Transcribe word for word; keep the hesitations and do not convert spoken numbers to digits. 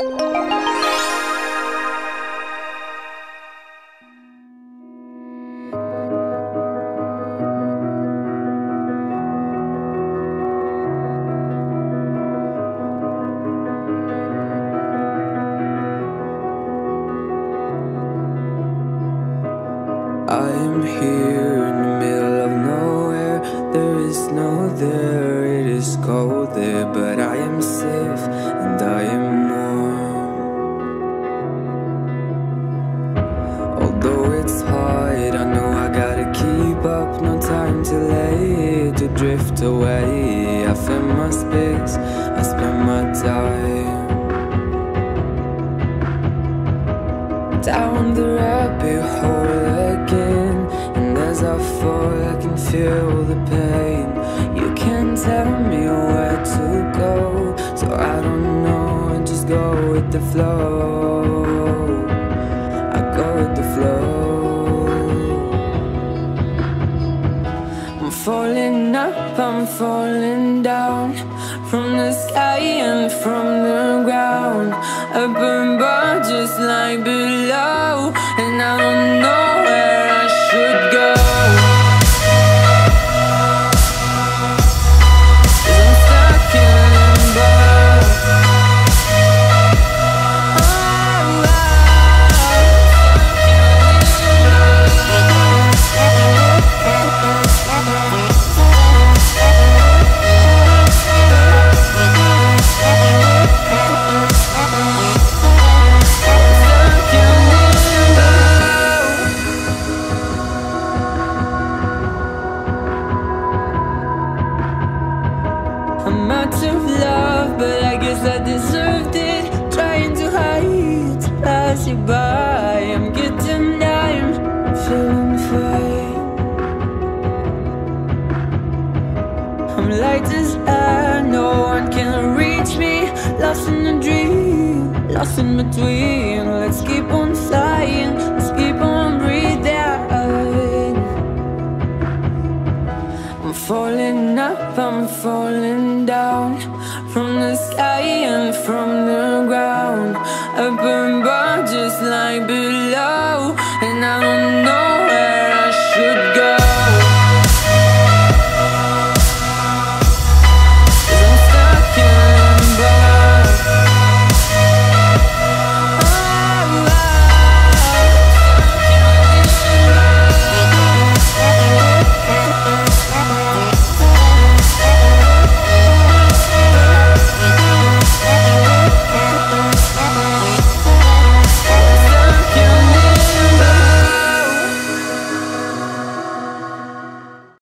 I am here in the middle of nowhere. There is no there, it is cold there, but I am safe and I am warm. Although it's hard, I know I gotta keep up. No time to lay, to drift away. I fill my space, I spend my time down the rabbit hole again. And as I fall, I can feel the pain. You can't tell me where to go, so I don't know, I just go with the flow. I go with the flow. I'm falling up, I'm falling down, from the sky and from the ground. Up above just like below, and I don't know where I should go. 'Cause I'm stuck in limbo. Oh, oh. I'm out of love, but I guess I deserved it. Trying to hide, to pass you by. I'm getting down, I'm feeling fine. I'm light as air, no one can reach me. Lost in a dream, lost in between. Let's keep on flying, let's keep on breathing. I'm falling up, I'm falling down, from the sky and from the ground. Up above just like below.